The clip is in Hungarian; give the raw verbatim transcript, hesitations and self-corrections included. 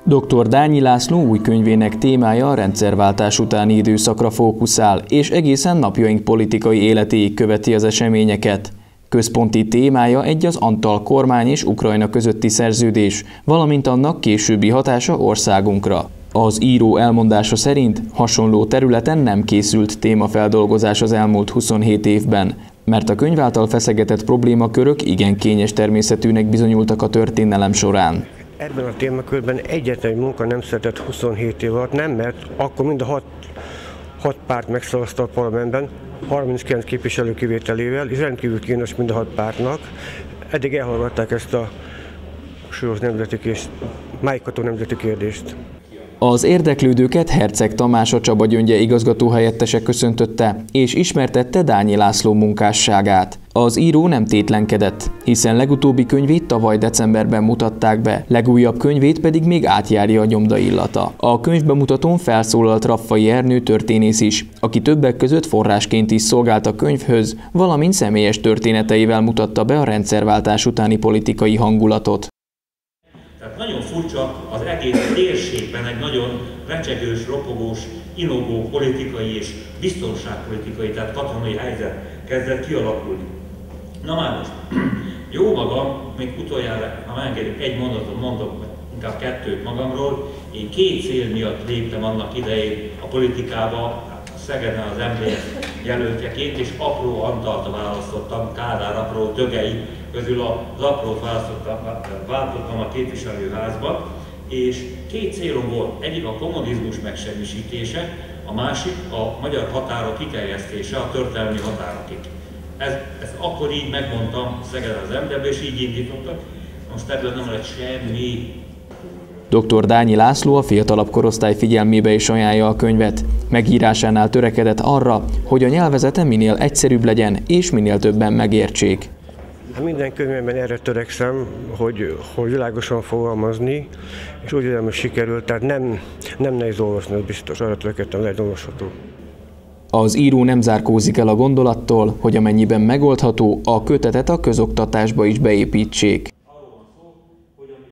doktor Dányi László új könyvének témája a rendszerváltás utáni időszakra fókuszál, és egészen napjaink politikai életéig követi az eseményeket. Központi témája egy az Antal kormány és Ukrajna közötti szerződés, valamint annak későbbi hatása országunkra. Az író elmondása szerint hasonló területen nem készült témafeldolgozás az elmúlt huszonhét évben, mert a könyv által feszegetett problémakörök igen kényes természetűnek bizonyultak a történelem során. Ebben a témakörben egyetlen munka nem született huszonhét év alatt, nem, mert akkor mind a hat, hat párt megszavazta a parlamentben, harminckilenc képviselő kivételével, és rendkívül kínos mind a hat pártnak. Eddig elhallgatták ezt a súlyos nemzeti és májkató nemzeti kérdést. Az érdeklődőket Herceg Tamás, a Csaba Gyöngye igazgatóhelyettese köszöntötte, és ismertette Dányi László munkásságát. Az író nem tétlenkedett, hiszen legutóbbi könyvét tavaly decemberben mutatták be, legújabb könyvét pedig még átjárja a nyomda illata. A könyvbemutatón felszólalt Raffai Ernő történész is, aki többek között forrásként is szolgált a könyvhöz, valamint személyes történeteivel mutatta be a rendszerváltás utáni politikai hangulatot. Tehát nagyon furcsa, az egész térségben egy nagyon recsegős, ropogós, inogó politikai és biztonságpolitikai, tehát katonai helyzet kezdett kialakulni. Na már most, jó magam, még utoljára, ha megengedik, egy mondatot mondok, inkább kettőt magamról. Én két cél miatt léptem annak idején a politikába, Szegeden az em dé es jelöltjeként, és Apró Antalt választottam, Kádár apró dögei közül az aprót választottam, váltottam a képviselőházba, és két célom volt. Egyik a kommunizmus megsemmisítése, a másik a magyar határok kiterjesztése a történelmi határokig. Ez, ezt akkor így megmondtam Szegeden az em dé es-be, és így indítottak. Most ebből nem lett semmi. doktor Dányi László a fiatalabb korosztály figyelmébe is ajánlja a könyvet. Megírásánál törekedett arra, hogy a nyelvezete minél egyszerűbb legyen és minél többen megértsék. Minden könyvemben erre törekszem, hogy, hogy világosan fogalmazni, és úgy érzem, hogy sikerült, tehát nem, nem nehéz olvasni, az biztos, arra törekedtem, lehet olvasható. Az író nem zárkózik el a gondolattól, hogy amennyiben megoldható, a kötetet a közoktatásba is beépítsék.